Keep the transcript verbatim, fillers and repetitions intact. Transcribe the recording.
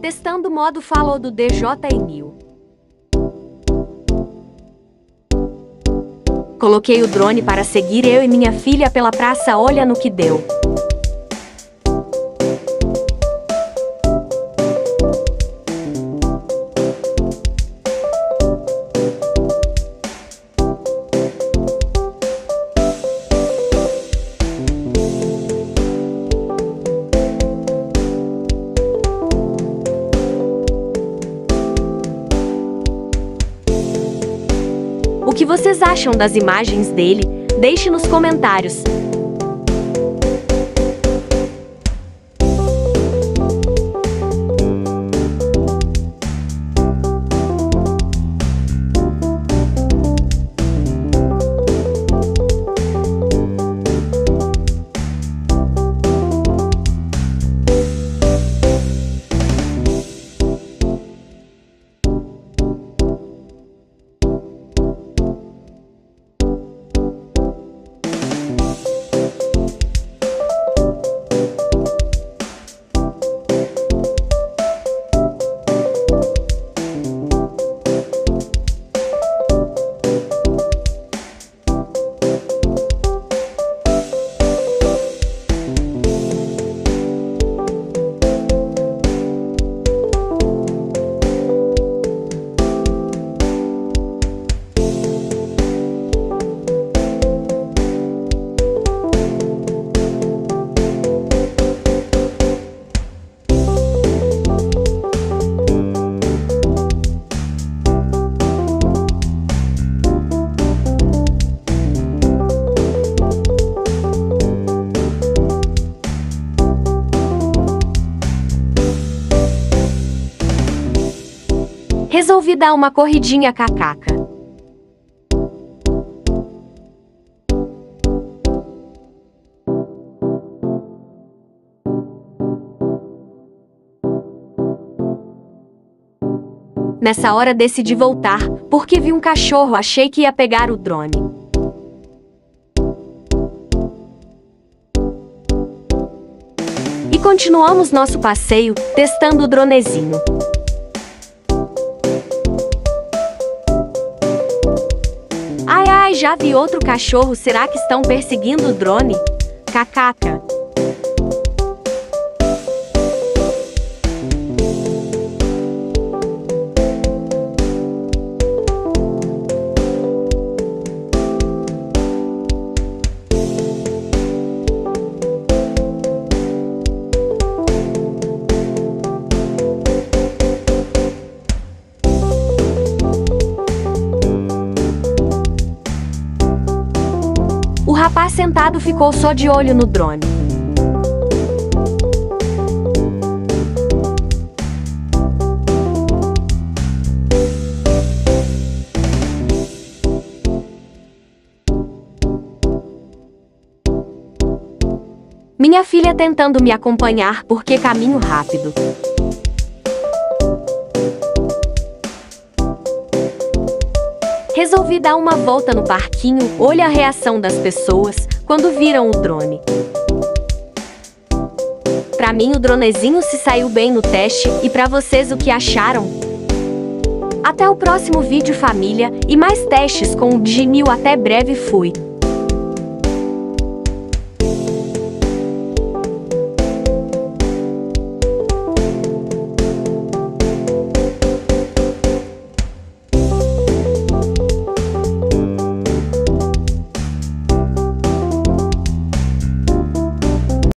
Testando o modo Follow do D J I mil. Coloquei o drone para seguir eu e minha filha pela praça, olha no que deu. O que vocês acham das imagens dele? Deixe nos comentários. Resolvi dar uma corridinha kkk. Nessa hora decidi voltar, porque vi um cachorro, achei que ia pegar o drone. E continuamos nosso passeio, testando o dronezinho. Ai ai, já vi outro cachorro, será que estão perseguindo o drone? Kkk. O rapaz sentado ficou só de olho no drone. Minha filha tentando me acompanhar porque caminho rápido. Resolvi dar uma volta no parquinho, olha a reação das pessoas quando viram o drone. Pra mim o dronezinho se saiu bem no teste, e pra vocês o que acharam? Até o próximo vídeo família, e mais testes com o D J I mil, até breve, fui!